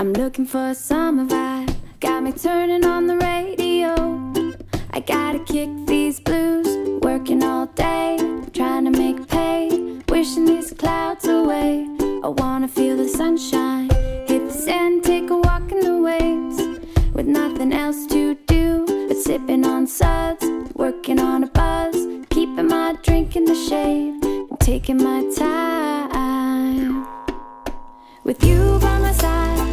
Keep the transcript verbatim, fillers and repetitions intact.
I'm looking for a summer vibe, got me turning on the radio. I gotta kick these blues, working all day, trying to make pay, wishing these clouds away. I wanna feel the sunshine, hit the sand, take a walk in the waves, with nothing else to do but sipping on suds, working on a buzz, keeping my drink in the shade, and taking my time. With you by my side,